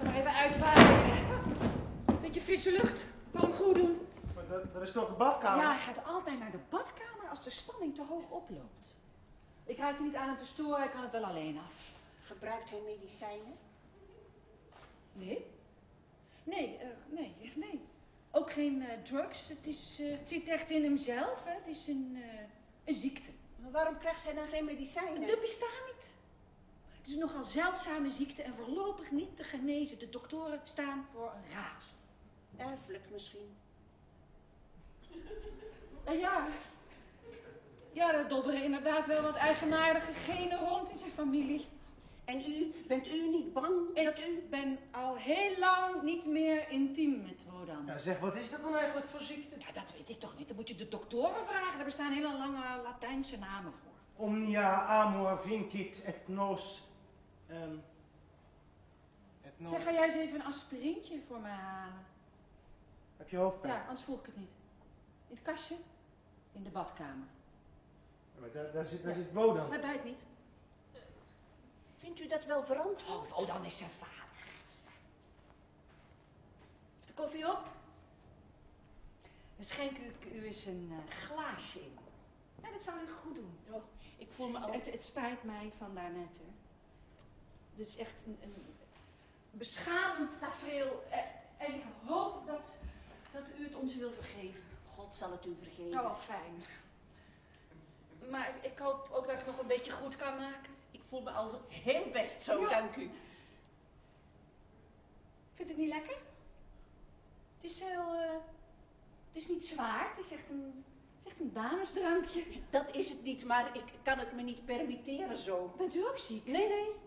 we nog even uitwaaien. Beetje frisse lucht. Kan hem goed doen. Maar dat is toch de badkamer? Ja, hij gaat altijd naar de badkamer als de spanning te hoog oploopt. Ik raad je niet aan hem te storen, hij kan het wel alleen af. Gebruikt hij medicijnen? Nee? Nee. Ook geen drugs. Het zit echt in hemzelf. Hè. Het is een ziekte. Maar waarom krijgt hij dan geen medicijnen? Dat bestaat niet. Het is een nogal zeldzame ziekte en voorlopig niet te genezen. De doktoren staan voor een raadsel. Erfelijk misschien. Ja, er dobberen inderdaad wel wat eigenaardige genen rond in zijn familie. En bent u niet bang dat u... Ik ben al heel lang niet meer intiem met Wodan. Nou zeg, wat is dat dan eigenlijk voor ziekte? Ja, dat weet ik toch niet. Dan moet je de doktoren vragen. Daar bestaan hele lange Latijnse namen voor. Omnia amor vincit et nos... Zeg, ga jij eens even een aspirintje voor mij halen? Heb je hoofdpijn? Ja, anders vroeg ik het niet. In het kastje? In de badkamer. Ja, maar daar zit Wodan. Hij bijt niet. Vindt u dat wel verantwoord? Oh, Wodan is zijn vader. Is de koffie op? Dan schenk ik u eens een glaasje in. Ja, dat zou u goed doen. Oh, ik voel me al... Het spijt mij van daarnet, hè. Het is echt een beschamend tafereel. En ik hoop dat u het ons wil vergeven. God zal het u vergeven. Oh, fijn. Maar ik hoop ook dat ik het nog een beetje goed kan maken. Ik voel me al zo heel best zo, Ja. dank u. Vindt het niet lekker? Het is heel... het is niet zwaar. Het is echt een damesdrankje. Dat is het niet, maar ik kan het me niet permitteren zo. Bent u ook ziek? Nee.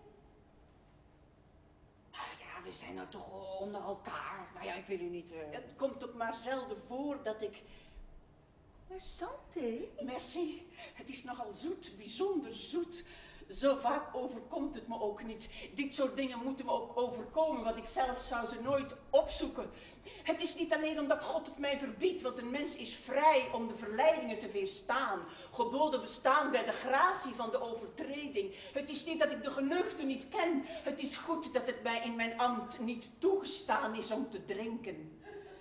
Nou ja, we zijn nou toch onder elkaar. Nou ja, ik wil u niet... Het komt ook maar zelden voor dat ik... Maar santé. Merci, het is nogal zoet, bijzonder zoet. Zo vaak overkomt het me ook niet. Dit soort dingen moeten me ook overkomen, want ik zelf zou ze nooit opzoeken. Het is niet alleen omdat God het mij verbiedt, want een mens is vrij om de verleidingen te weerstaan. Geboden bestaan bij de gratie van de overtreding. Het is niet dat ik de geneugte niet ken. Het is goed dat het mij in mijn ambt niet toegestaan is om te drinken.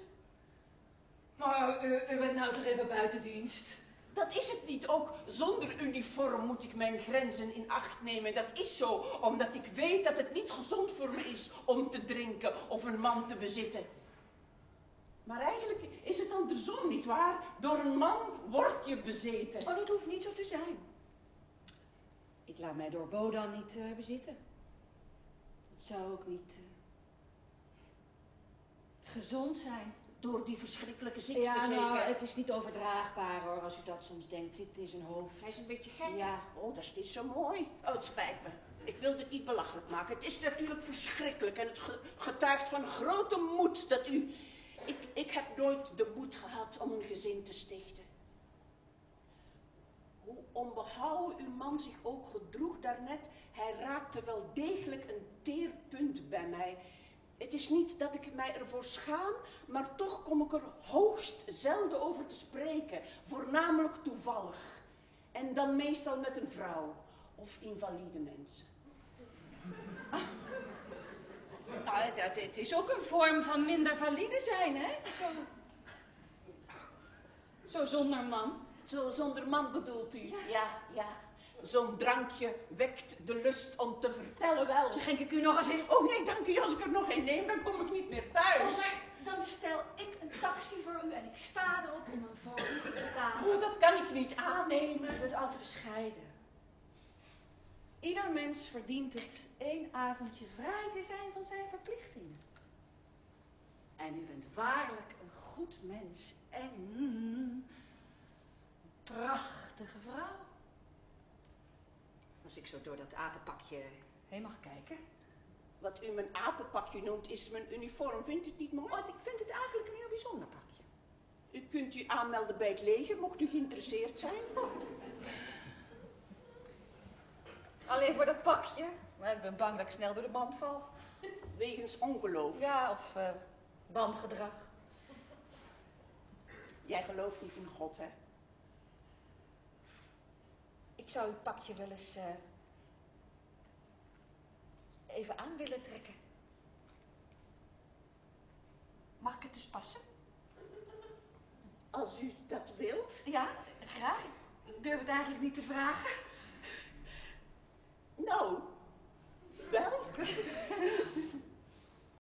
Maar u bent nou toch even buiten dienst? Dat is het niet. Ook zonder uniform moet ik mijn grenzen in acht nemen. Dat is zo, omdat ik weet dat het niet gezond voor me is om te drinken of een man te bezitten. Maar eigenlijk is het andersom, nietwaar? Door een man word je bezeten. Oh, dat hoeft niet zo te zijn. Ik laat mij door Wodan niet bezitten. Het zou ook niet gezond zijn. Door die verschrikkelijke ziekte Ja, zeker. nou, het is niet overdraagbaar hoor, als u dat soms denkt. Zit in zijn hoofd. Hij is een beetje gek. Ja. Oh, dat is niet zo mooi. Oh, het spijt me. Ik wil dit niet belachelijk maken. Het is natuurlijk verschrikkelijk en het getuigt van grote moed dat u... Ik heb nooit de moed gehad om een gezin te stichten. Hoe onbehouden uw man zich ook gedroeg daarnet, hij raakte wel degelijk een teerpunt bij mij. Het is niet dat ik mij ervoor schaam, maar toch kom ik er hoogst zelden over te spreken. Voornamelijk toevallig. En dan meestal met een vrouw of invalide mensen. Nou, het is ook een vorm van minder valide zijn, hè? Zo zonder man. Zo zonder man bedoelt u? Ja. Zo'n drankje wekt de lust om te vertellen wel. Schenk ik u nog eens in? Oh nee, dank u. Als ik er nog een neem, dan kom ik niet meer thuis. Oh, maar dan bestel ik een taxi voor u en ik sta erop om een voor u te betalen. Oh, dat kan ik niet aannemen. U bent al te bescheiden. Ieder mens verdient het 1 avondje vrij te zijn van zijn verplichtingen. En u bent waarlijk een goed mens en een prachtige vrouw. Als ik zo door dat apenpakje heen mag kijken. Wat u mijn apenpakje noemt, is mijn uniform. Vindt u het niet mooi? Oh, ik vind het eigenlijk een heel bijzonder pakje. U kunt u aanmelden bij het leger, mocht u geïnteresseerd zijn. Alleen voor dat pakje. Maar ik ben bang dat ik snel door de band val. Wegens ongeloof. Ja, of bandgedrag. Jij gelooft niet in God, hè? Ik zou uw pakje wel eens even aan willen trekken. dus passen? Als u dat wilt. Ja, graag. Ik durf het eigenlijk niet te vragen.